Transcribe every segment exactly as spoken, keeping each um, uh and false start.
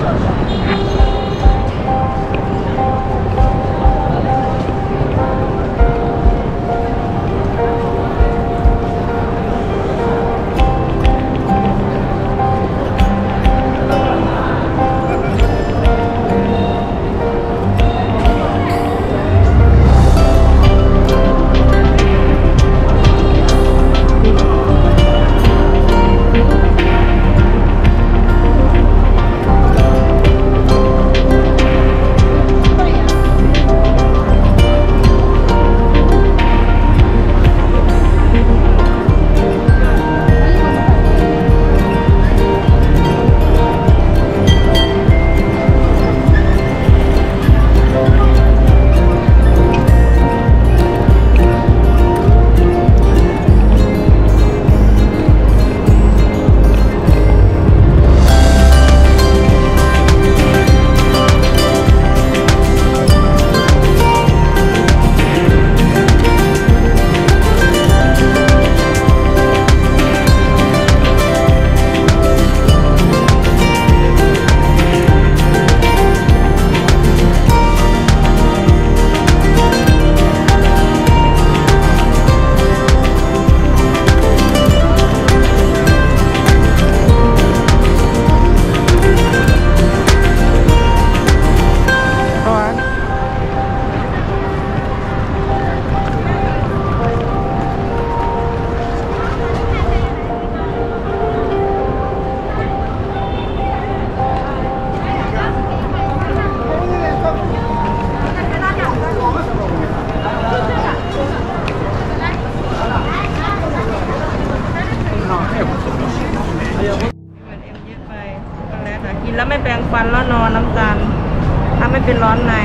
แล้วไม่แปรงฟันแล้วนอนน้ำตาลทำให้เป็นร้อนใน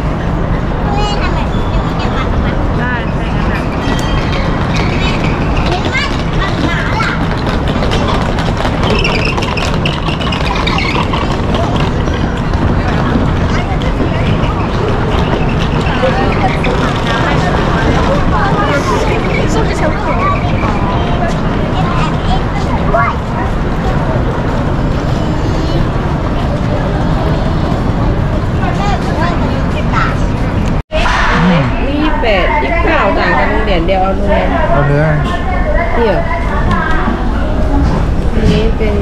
ได้ใช่งั้นแหละแปดยี่สิบเก้าต่างกันโรงเรียนเดียวเอาเนื้อเอาเนื้อนี่เหรออันนี้เป็น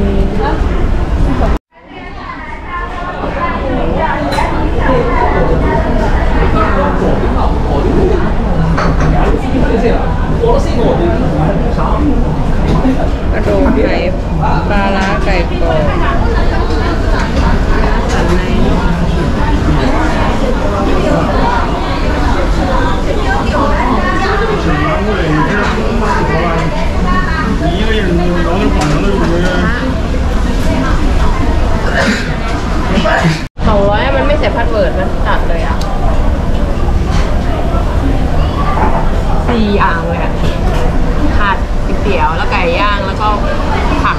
กระดูกไก่ปลาล้าไก่กรอบสันในสองร้อยมันไม่เสียพัดเวิร์ดนะจัดเลยอ่ะสี่อย่างเลยอ่ะผัดก๋วยเตี๋ยวแล้วไก่ย่างแล้วก็ผัก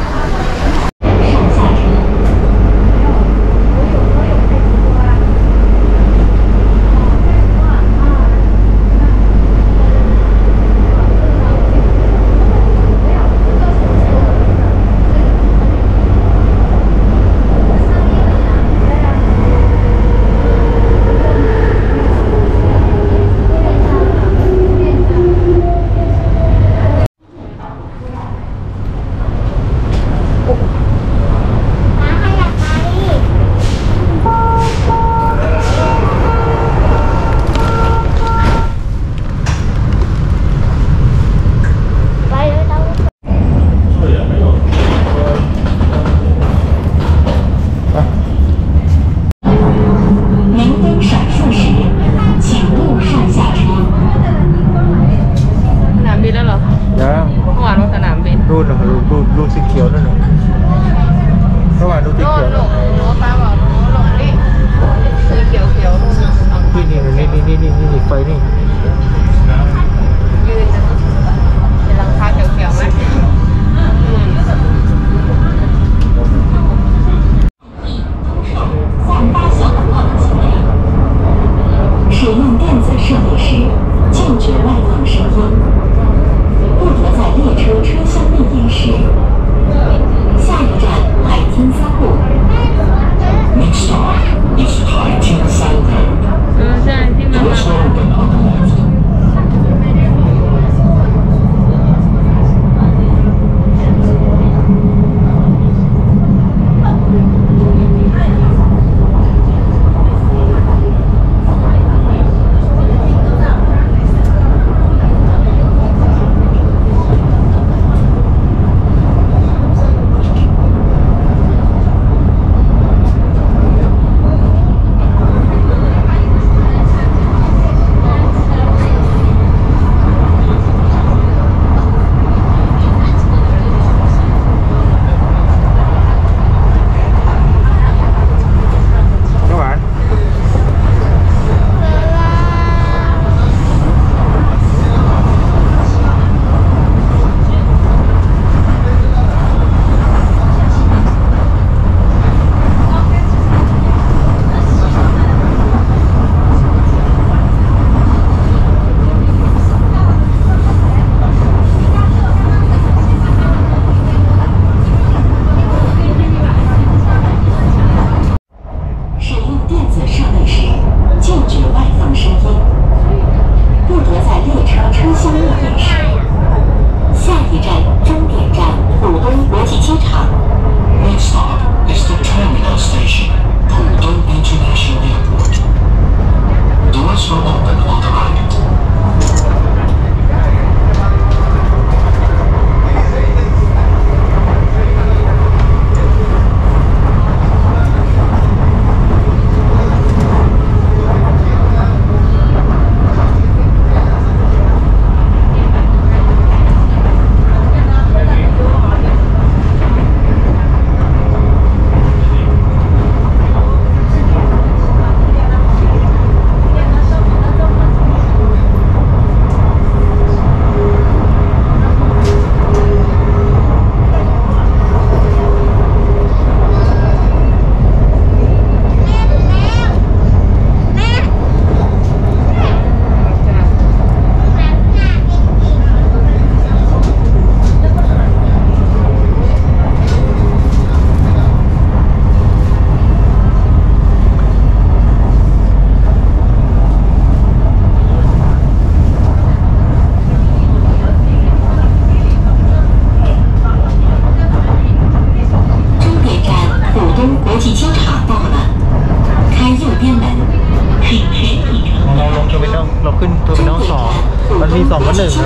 เราขึ้นเทอร์มินอลสองมันมีสองกับหนึ่งไง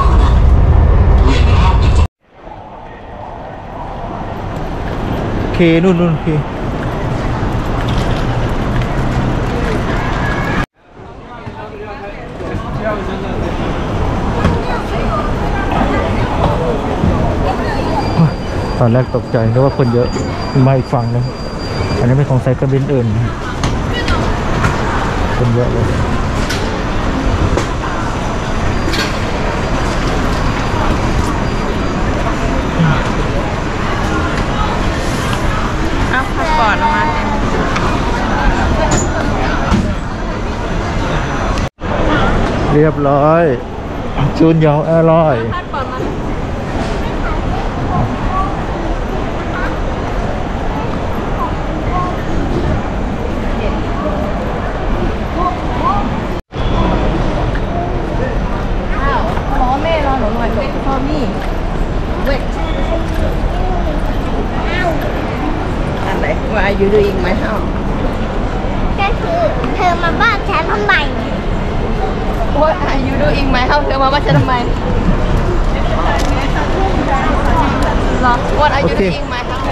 เคนู่นนู่นเคตอนแรกตกใจนึกว่าคนเยอะมาอีกฝั่งนึงอันนี้เป็นของสายการบินอื่นคนเยอะเลยเอาพาสปอร์ตออกมาเต็มเรียบร้อยจูนยองอร่อยพาสปอร์ตมาว่าอยู่ดูอีกไหมเฮาก็คือเธอมาบ้านฉันทำไม What are you doing my house เธอมาบ้านฉันทำไมหรอ What are you doing my house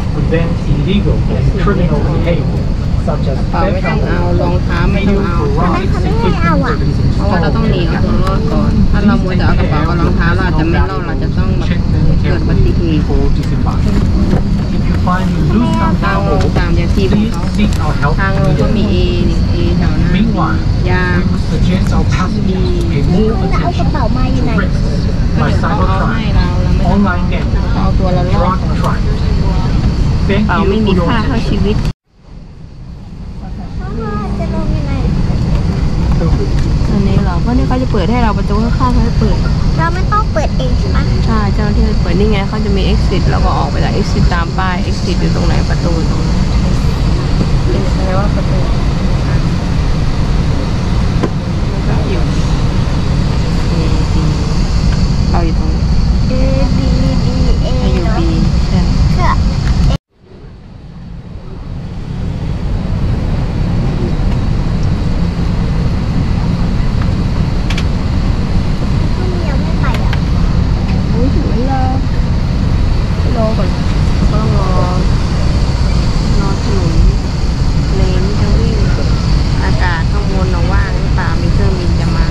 prevent illegal and criminal behavior, such as เปล่าไม่ theft ต้อง of เอารองเท้าไม่ต้อง video เอา forensics equipment เพราะว่าเราต้องหนีเอาตัวรอดก่อน ถ้าเรามัวแต่เอากระเป๋ากับรองเท้าเราอาจจะไม่รอดเราจะต้องแบบ check them เกิดอุบัติเห carefully ตุ before disembarking. If you find you lose ทาง something ลง or ตามยาที่ของ please เขา seek our help ทางลงก็มี A นี่ A แถวหน้า Meanwhile, ยา we would suggest our passengers to pay more จะเอากระ attention เป๋ามาอยู่ไหน to risks ก็ by เดี๋ยวเขาเอาให้ cybercrime, เราแล้วไม่ต้อง online gambling, เอาตัวเรารอด drug crime. กระ Thank เป๋า you ไม่ for มี your ค่าเท่า attention. ชีวิตจะลงยังไงอันนี้เหรอเพราะนี่เขาจะเปิดให้เราประตูข้างๆเขาจะเปิดเราไม่ต้องเปิดเองใช่ไหมใช่เจ้าหน้าที่เปิดนี่ไงเขาจะมี exit แล้วก็ออกไปจาก exit ตามป้าย exit อยู่ตรงไหนประตูตรงไหนเป็นอะไรว่าประตูแล้วก็อยู่ A B เราอยู่ตรงนี้เอ B B A ให้อยู่เนาะ B ใช่เชื่อพรุ่งนี้ยังไม่ไปอ่ะอุ้ยถึงเวลารอก่อนก็ต้องรอรอถนนเลนที่จะวิ่งอากาศข้างบนเราว่างหรือเปล่ามีเครื่องบินจะมา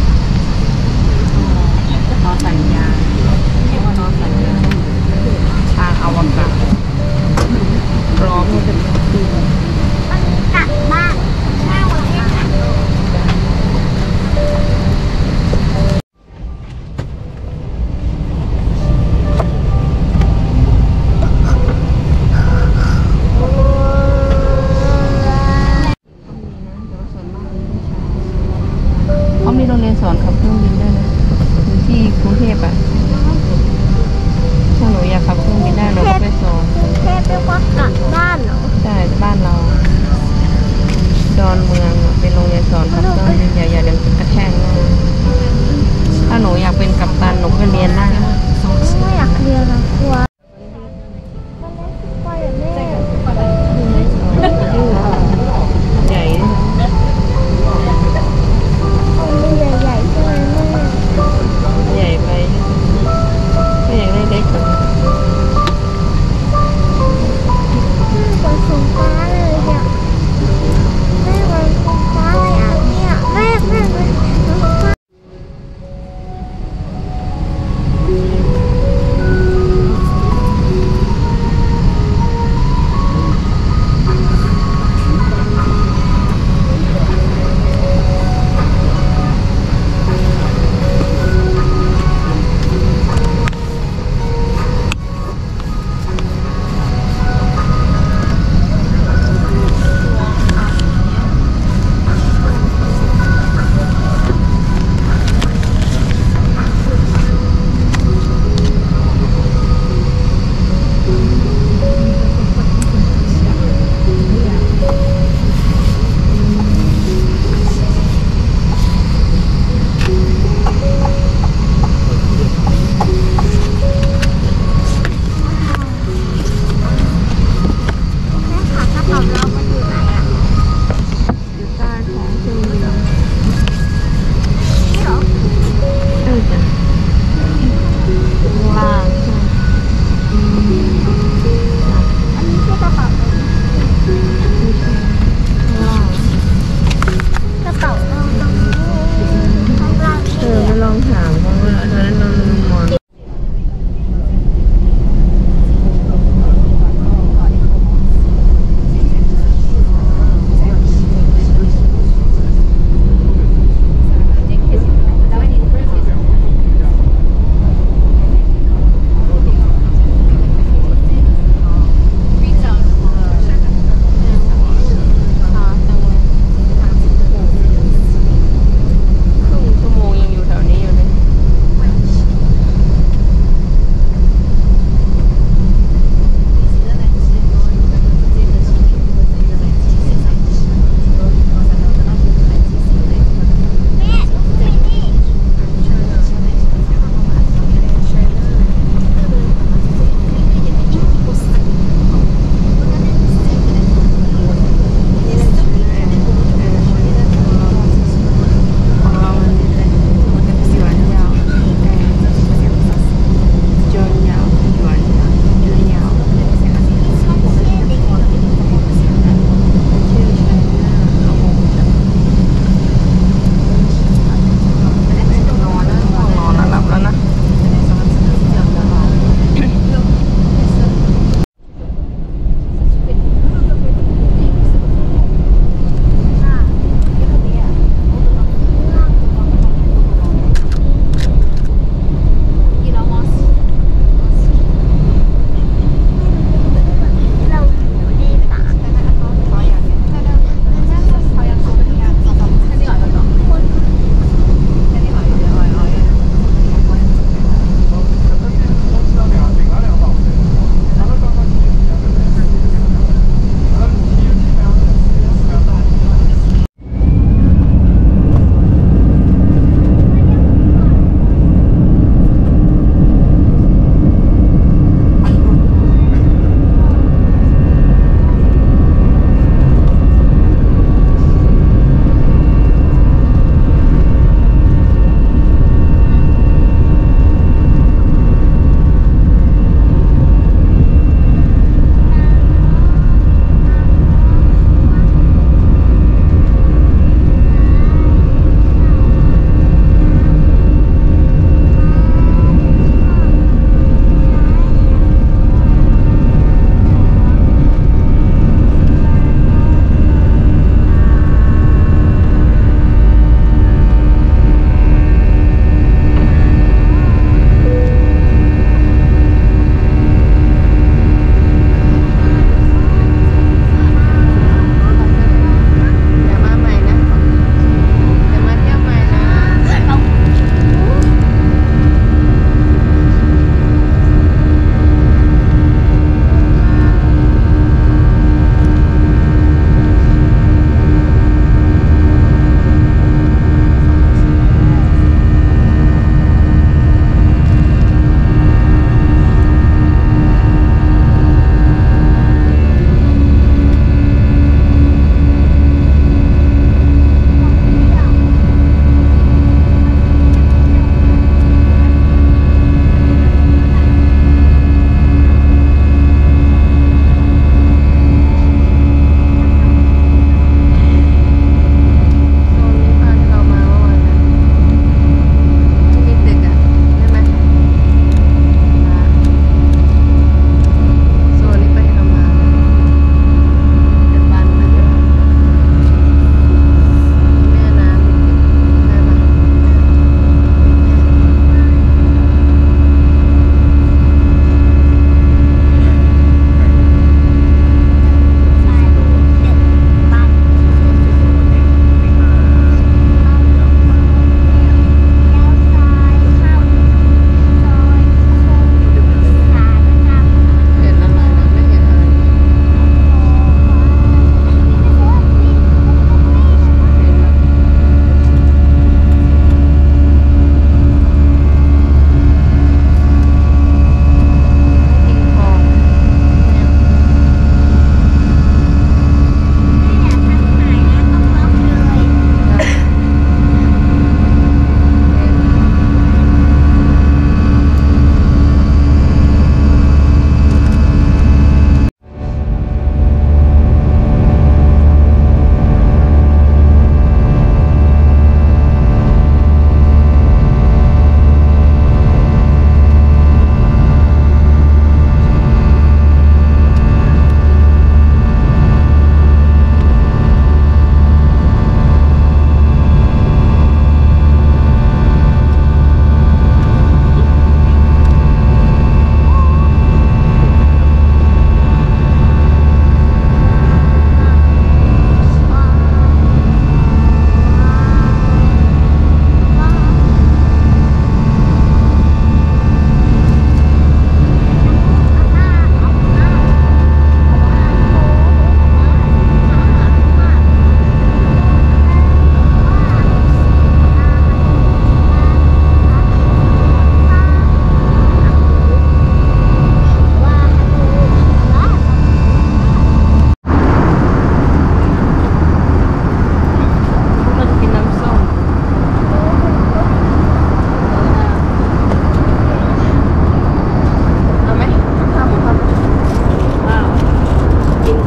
ต้องรอสัญญาณเรียกว่ารอสัญญาณทางอวกาศพร้อมที่จะบินวันนี้กลับบ้านหน้าวันนี้ค่ะเขามีโรงเรียนสอนขับเครื่องบินด้วยนะอยู่ที่กรุงเทพอ่ะถ้าหนูอยากขับเครื่องบินได้เราก็ไปสอนกรุงเทพเรียกว่ากลับบ้านเหรอใช่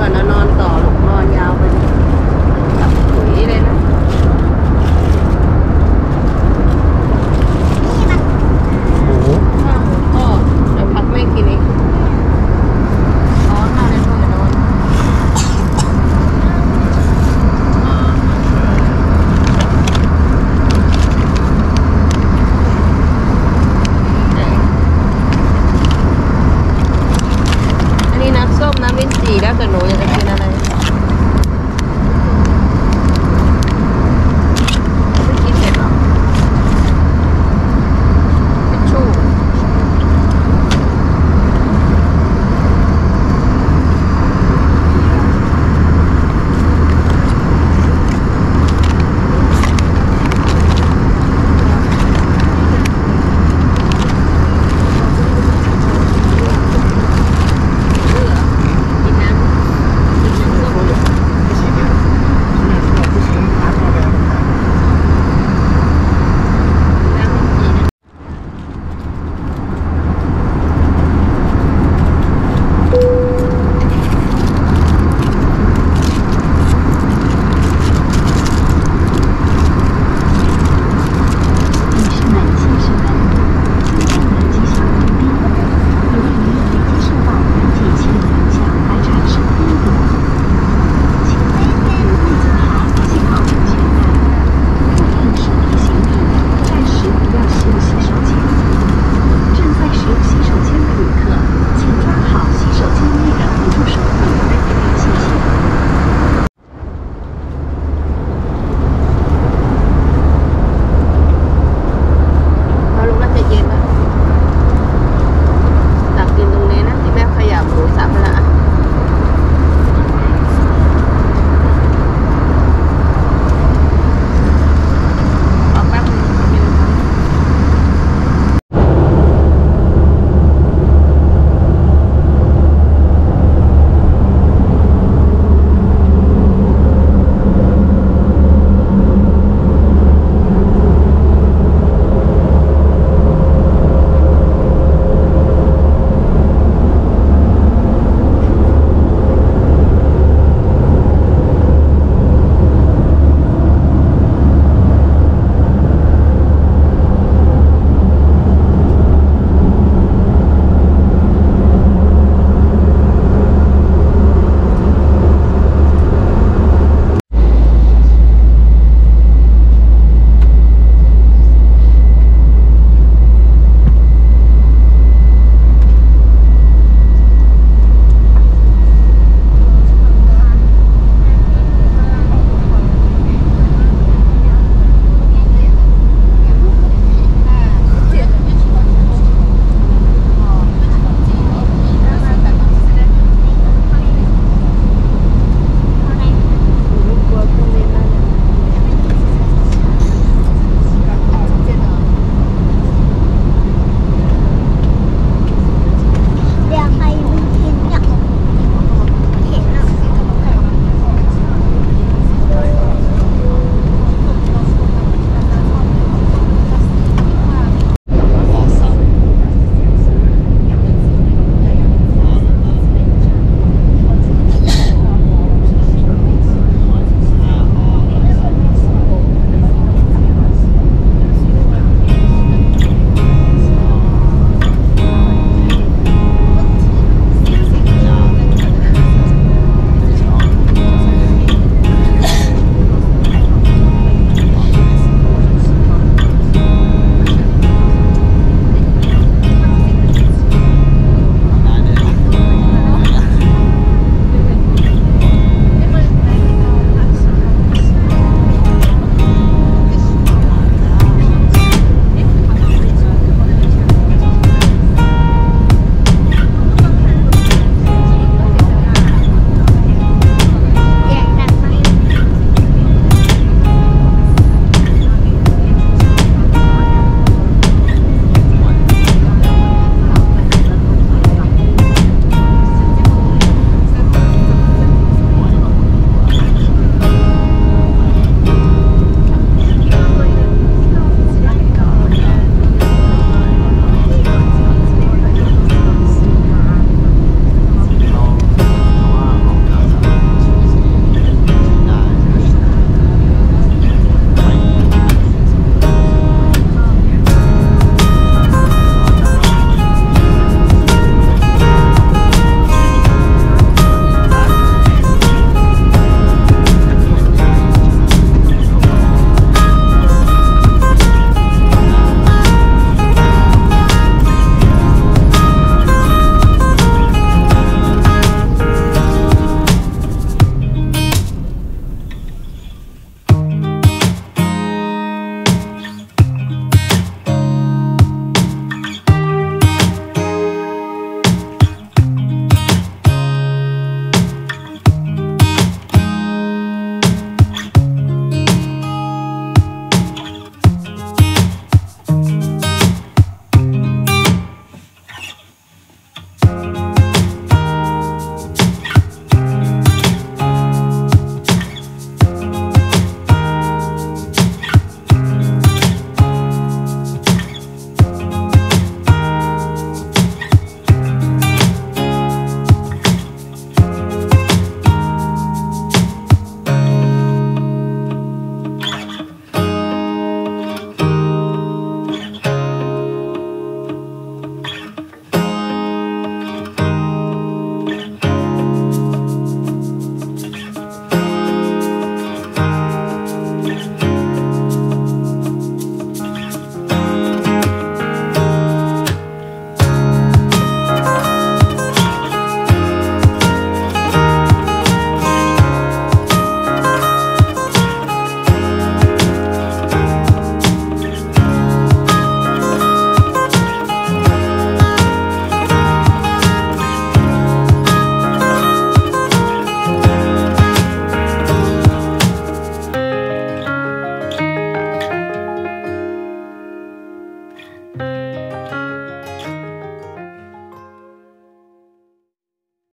ก่อนแล้วนอนต่อหลงนอนยาวไปจับปุ๋ยเลยนะหมูข้าวหมูทอดเดี๋ยวพักไม่กินเองร้อนมากเลยพ่อมานอนอันนี้น้ำส้มน้ำลิ้นจี่แล้วแต่หนูอยากจะกินอะไร